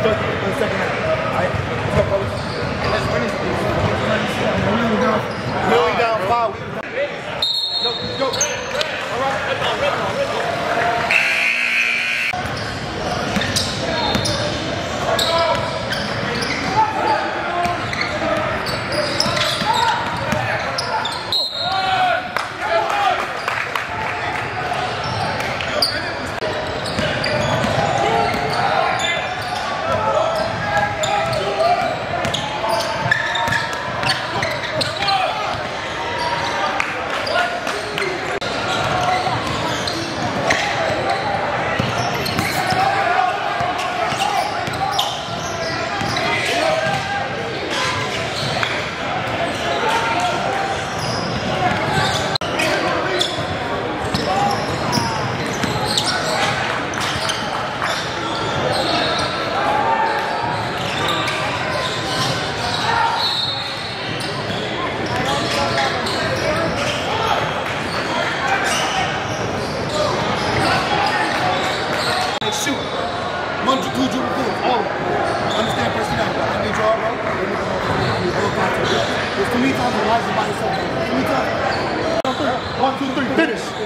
start the second half. All right? Let's go, fellas. Let's run this. We're only down 5. Go. All right. Red ball. Shoot. 1, 2, dribble, all. Understand personnel. I need y'all, bro. It's too many times the lives of by yourself. Too many times. 1, 2, 3, finish.